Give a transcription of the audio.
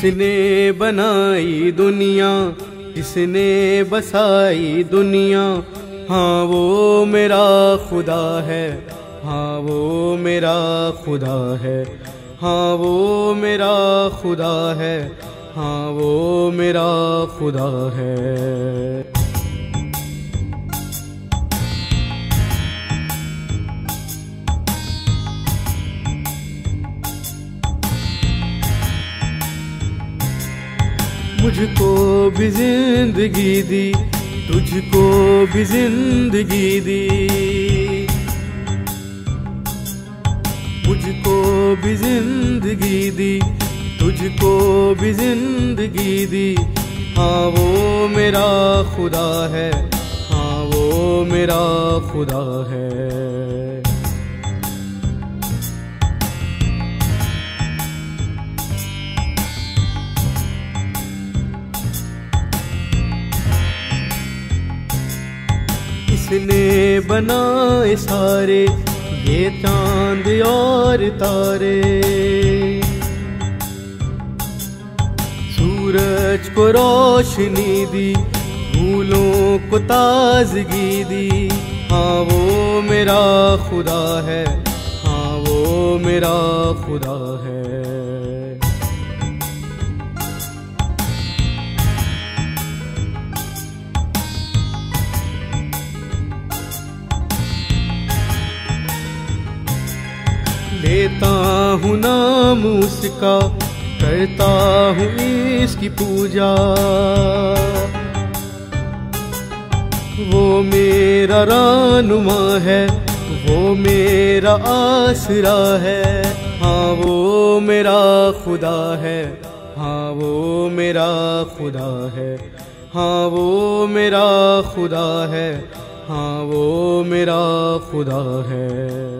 किसने बनाई दुनिया, किसने बसाई दुनिया, हाँ वो मेरा खुदा है, हाँ वो मेरा खुदा है, हाँ वो मेरा खुदा है, हाँ वो मेरा खुदा है। मुझको भी जिंदगी दी, तुझको भी जिंदगी दी, मुझको भी जिंदगी दी, तुझको भी जिंदगी दी, हाँ वो मेरा खुदा है, हाँ वो मेरा खुदा है। इसने बनाए सारे ये चांद और तारे, सूरज को रोशनी दी, फूलों को ताजगी दी, हाँ वो मेरा खुदा है, हाँ वो मेरा खुदा है। लेता हूँ नाम उसका, करता हूँ इसकी पूजा, वो मेरा रहनुमा है, वो मेरा आसरा है, हाँ वो मेरा खुदा है, हाँ वो मेरा खुदा है, हाँ वो मेरा खुदा है, हाँ वो मेरा खुदा है।